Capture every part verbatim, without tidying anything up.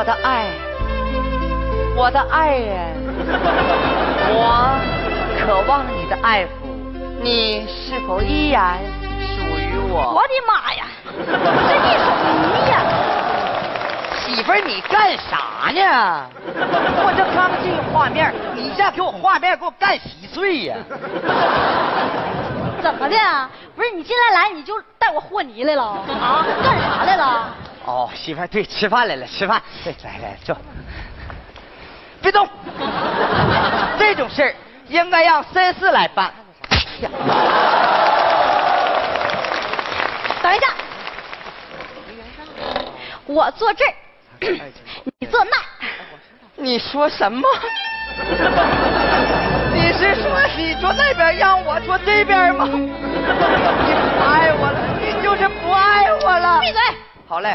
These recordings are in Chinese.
我的爱，我的爱人，我渴望你的爱抚，你是否依然属于我？ 我的妈呀，这一手泥呀！ 媳妇儿，你干啥呢？我这刚进画面，你一下给我画面给我干稀碎呀！ 怎么的？不是你进来来你就带我和泥来了啊？干啥来了？ 哦，媳妇儿，对，吃饭来了，吃饭。对，来来坐，别动。这种事儿应该让绅士来办。 等一下，我坐这儿，你坐那儿。 你说什么？你是说你坐那边让我坐这边吗？你不爱我了，你就是不爱我了。 闭嘴！ 好嘞。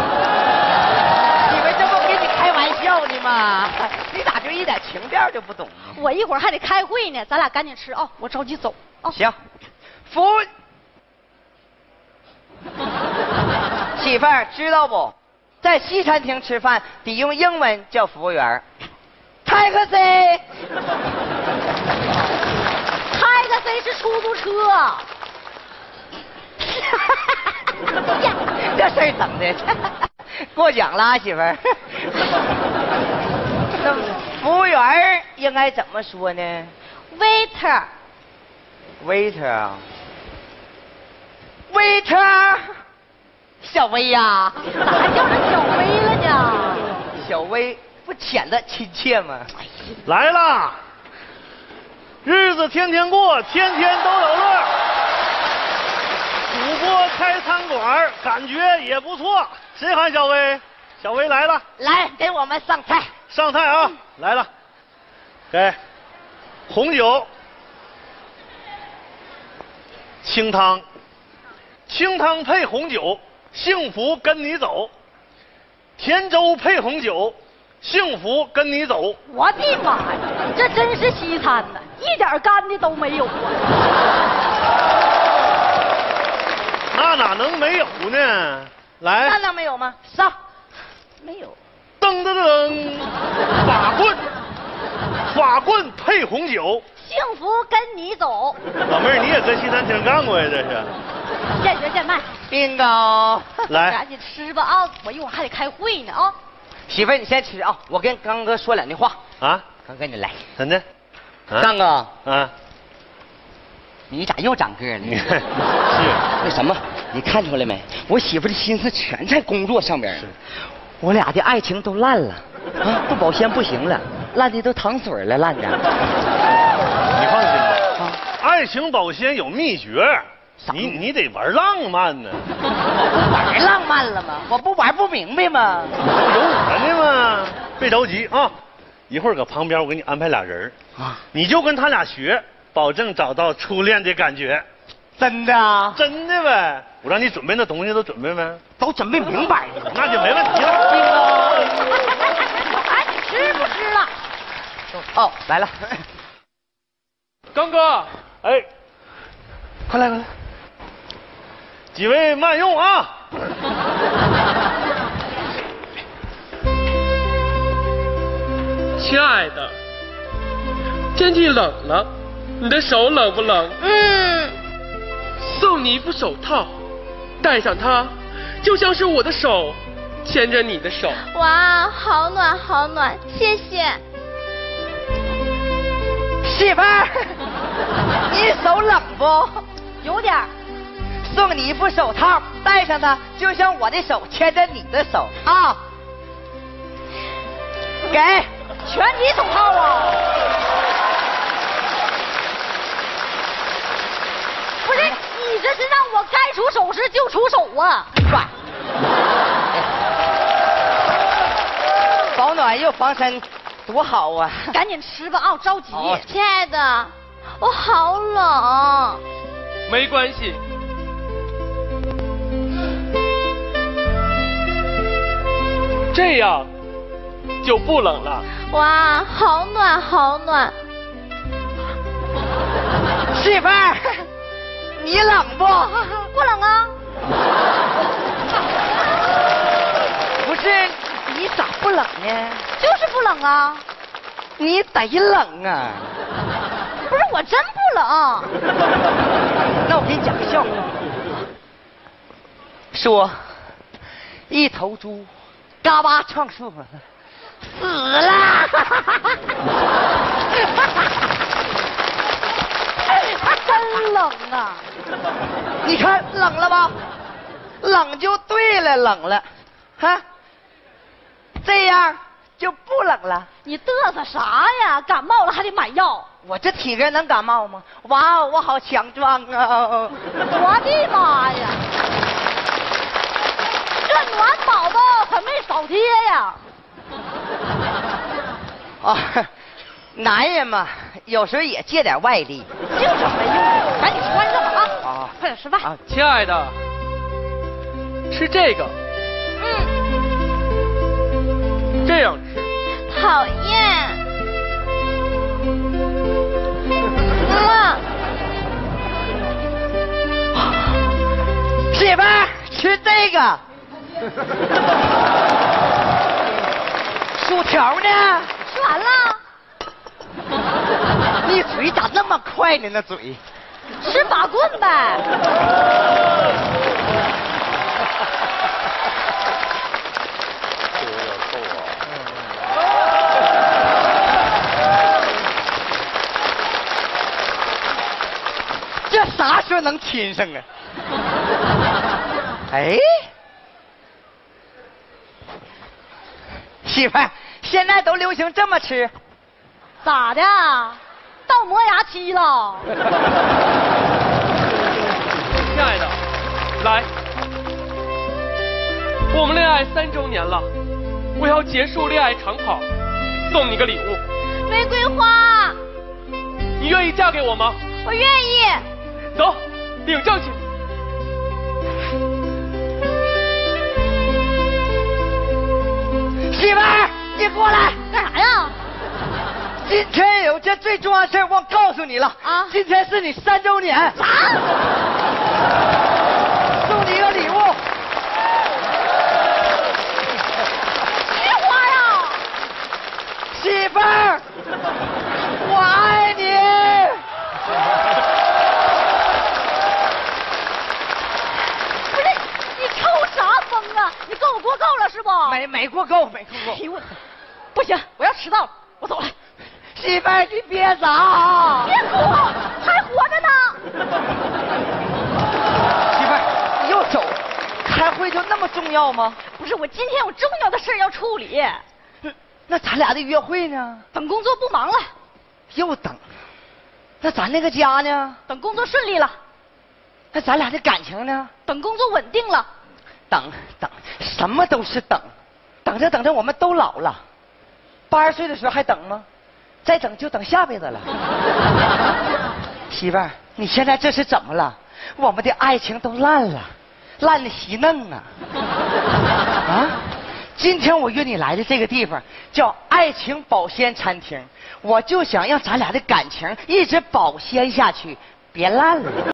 你们这不跟你开玩笑呢吗？你咋就一点情调就不懂呢？ 我一会儿还得开会呢，咱俩赶紧吃啊、哦！我着急走啊。哦、 行，服务。媳妇儿知道不？在西餐厅吃饭得用英文叫服务员。Taxi。 Taxi 是出租车。 这事儿整的过奖了，媳妇儿。那服务员应该怎么说呢 ？Waiter。 Waiter 啊。Waiter。小薇呀， 咋叫人小薇了呢？ 小薇不显得亲切吗？ 来啦，日子天天过，天天都有乐。主播开餐馆，感觉也不错。谁喊小薇？小薇来了， 来给我们上菜。 上菜啊，嗯、来了，给红酒、清汤，清汤配红酒。幸福跟你走，甜粥配红酒，幸福跟你走。 我的妈呀，这真是西餐呐，一点干的都没有啊！ 那哪能没有呢？来， 那能没有吗？上， 没有。 噔噔噔，法棍，法棍配红酒， 幸福跟你走。 老妹儿，你也跟西餐厅干过呀？这是。 现学现卖。 bingo。 来， 赶紧吃吧啊！我一会儿还得开会呢啊！ 媳妇儿，你先吃啊，我跟刚哥说两句话啊。 刚哥，你来。 怎的？ 啊、刚哥。 啊。 你咋又长个了呢？ 是。 那什么，你看出来没？我媳妇的心思全在工作上边。是。我俩的爱情都烂了，啊，不保鲜不行了，烂的都淌水了，烂的。 你放心吧，啊、爱情保鲜有秘诀。你你得玩浪漫呢。 我不玩浪漫了吗？我不玩不明白吗？ 有我呢吗？别着急啊，一会儿搁旁边我给你安排俩人啊，你就跟他俩学，保证找到初恋的感觉。 真的啊？ 真的呗。我让你准备那东西都准备没？ 都准备明白了， 那就没问题了。 哎，你吃不吃了？ 哦，来了。 刚哥，哎，快来快来。几位慢用啊！ 亲爱的，天气冷了，你的手冷不冷？ 嗯。 送你一副手套，戴上它，就像是我的手牵着你的手。 哇，好暖好暖，谢谢。 媳妇儿，你手冷不？ 有点儿。 送你一副手套，戴上它，就像我的手牵着你的手啊！给全体手套啊！不是，你这是让我该出手时就出手啊！ 帅，保暖又防身，多好啊！ 赶紧吃吧啊，着急。 哦、亲爱的，我好冷。 没关系。这样就不冷了。 哇，好暖好暖。 媳妇儿，你冷不？ 不冷啊。 不是，你你咋不冷呢？ 就是不冷啊。 你得冷啊！ 不是我真不冷。 那我给你讲个笑话，说一头猪嘎巴撞树了，死了。 真冷啊！ 你看冷了吧？冷就对了，冷了，哈，这样就不冷了。 你嘚瑟啥呀？感冒了还得买药。 我这体格能感冒吗？哇，我好强壮啊！ 我的妈呀！这暖宝宝可没少贴呀！ 啊，男人嘛，有时候也借点外力。 净整没用的，赶紧吃饭去吧啊！ 啊， 快点吃饭。 啊， 亲爱的，吃这个， 嗯， 这样吃。 讨厌。妈， 媳妇儿吃这个。薯条呢？ 吃完了， 你嘴咋那么快呢？那嘴。 吃法棍呗。 这啥时候能亲上啊？哎，媳妇儿，现在都流行这么吃。 咋的？到磨牙期了？ 亲爱的，来，我们恋爱三周年了，我要结束恋爱长跑，送你个礼物。 玫瑰花， 你愿意嫁给我吗？ 我愿意。 走，领证去。 媳妇儿，你过来。 干啥呀？ 今天有件最重要的事忘告诉你了啊！ 今天是你三周年。 啥？ 送你一个礼物。 菊花呀！ 媳妇儿，我爱你。 不是你抽啥风啊？你跟我过够了是不？ 没没过够，没过够。 哎呦我，不行，我要迟到了，我走了。 媳妇儿，你别走。 别哭，还活着呢。 媳妇儿，你又走，开会就那么重要吗？ 不是，我今天有重要的事要处理。 那那咱俩的约会呢？ 等工作不忙了， 又等。那咱那个家呢？ 等工作顺利了， 那咱俩的感情呢？ 等工作稳定了。 等等，什么都是等，等着等着我们都老了，八十岁的时候还等吗？再等就等下辈子了。媳妇儿，你现在这是怎么了？我们的爱情都烂了，烂的稀嫩啊！啊！今天我约你来的这个地方叫爱情保鲜餐厅，我就想让咱俩的感情一直保鲜下去，别烂了。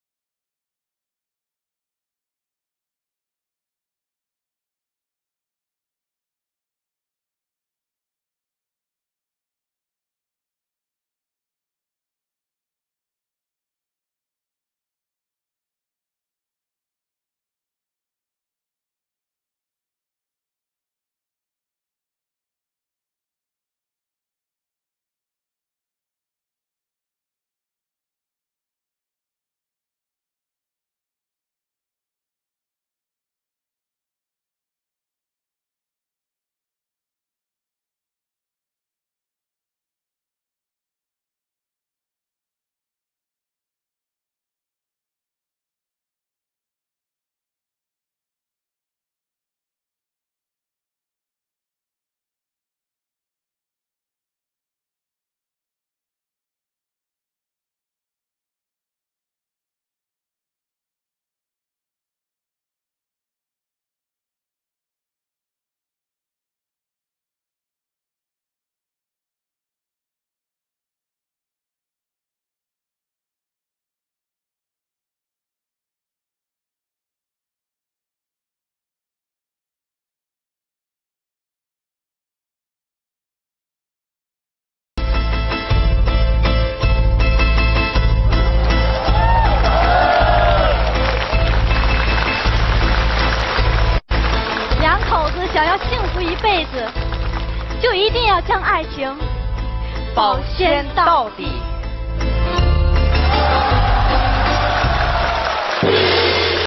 就一定要将爱情保鲜到底。